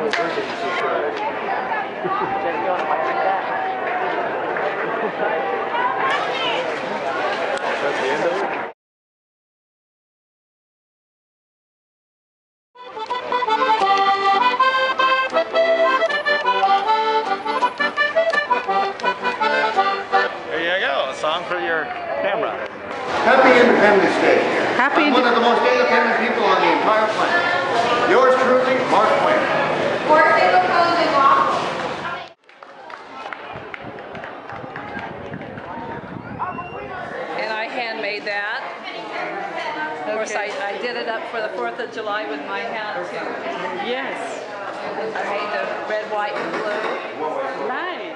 That's the end of it? There you go, a song for your camera. Happy Independence Day. I'm one of the most independent people on the entire planet. Yours truly, Mark Twain. And I handmade that. Of course, I did it up for the 4th of July with my hat too. Yes. I made the red, white, and blue. Nice.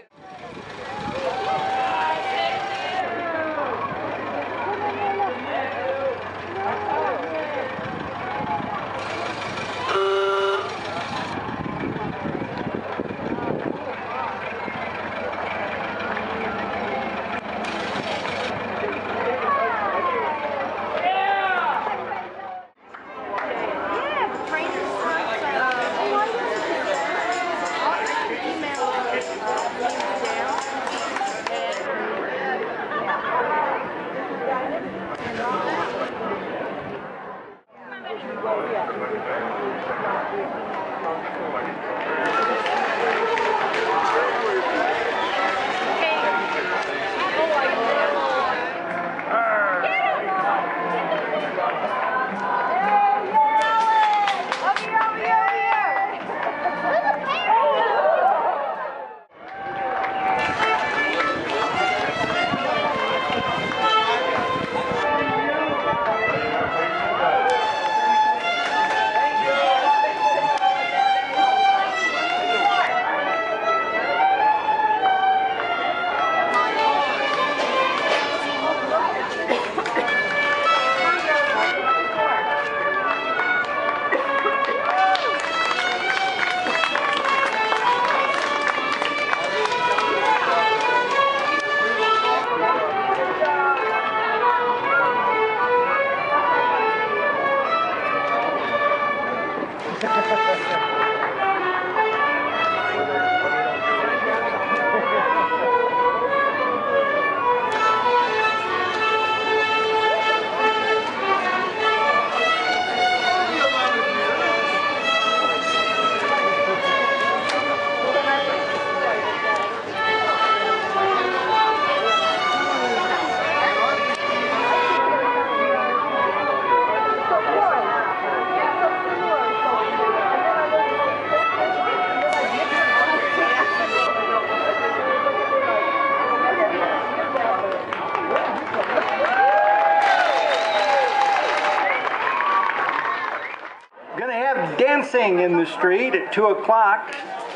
Dancing in the street at 2 o'clock.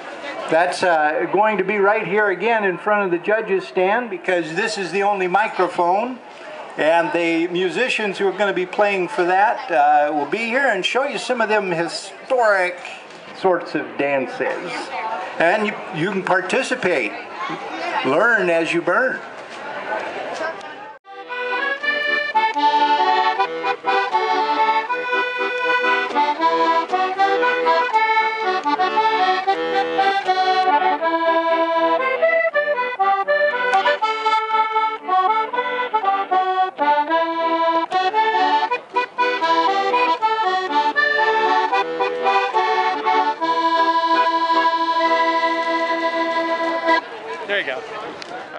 That's going to be right here again in front of the judges' stand, because this is the only microphone, and the musicians who are going to be playing for that will be here and show you some of them historic sorts of dances. And you can participate, learn as you burn. There you go.